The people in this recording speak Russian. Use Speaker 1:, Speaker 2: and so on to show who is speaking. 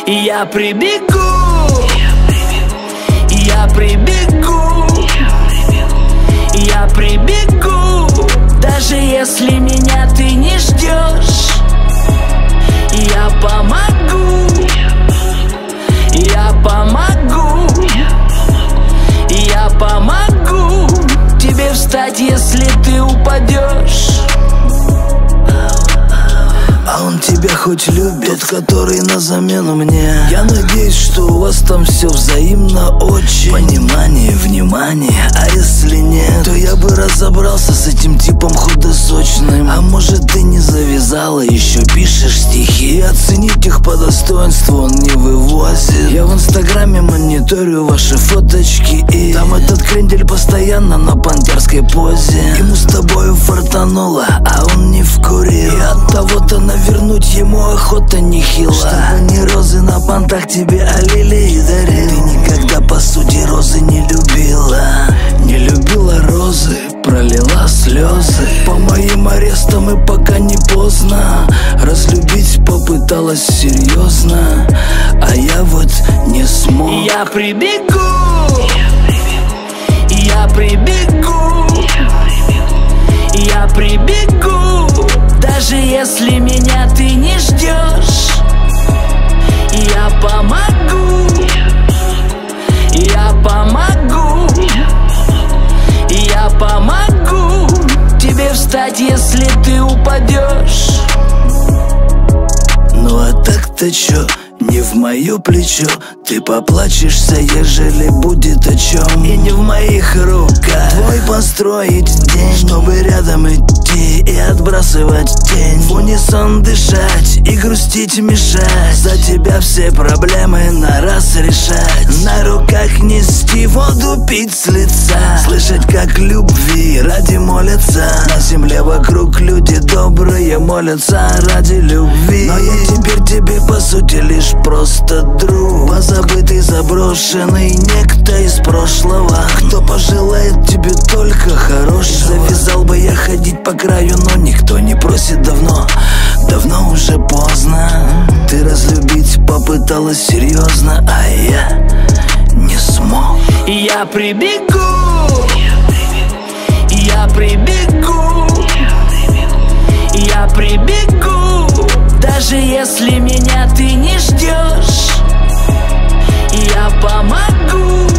Speaker 1: Я прибегу, я прибегу, я прибегу, даже если меня ты не ждешь. Я помогу, я помогу, я помогу тебе встать, если ты упадешь.
Speaker 2: А он тебя хоть любит, тот, который на замену мне. Я надеюсь, что у вас там все взаимно очень. Понимание, внимание, а если нет, то я бы разобрался с этим типом худосочным. А может, ты не завязала, еще пишешь стихи, и оценить их по достоинству он не вывозит. Я в инстаграме мониторю ваши фоточки, и там этот крендель постоянно на пантерской позе. Ему с тобою фартануло, а он не вкурил, и от того-то навернуть ему охота нехила. Чтобы не розы на пантах тебе, а лилии дарил. Ты никогда по сути розы не любила. Не любила розы, пролила слезы. По моим арестам и пока не поздно. Разлюбить попыталась серьезно, а я вот не смог.
Speaker 1: Я прибегу, я прибегу, я прибегу, даже если меня ты не ждешь. Я помогу, я помогу, я помогу тебе встать, если ты упадешь.
Speaker 2: Ну а так-то чё? Не в мое плечо. Ты поплачешься, ежели будет о чем. И не в моих руках твой построить день, чтобы рядом идти и отбрасывать тень. В унисон дышать и грустить мешать. За тебя все проблемы на раз решать. На руках нести воду, пить с лица. Слышать, как любви ради молятся. На земле вокруг люди добрые молятся ради любви. Но я теперь тебе по сути лишь просто друг, позабытый, заброшенный некто из прошлого, кто пожелает тебе только хорошего. Завязал бы я ходить по краю, но никто не просит давно. Давно уже поздно. Ты разлюбить попыталась серьезно, а я не смог.
Speaker 1: Я прибегу, я прибегу, я прибегу, даже если меня ты не ждешь. Я помогу,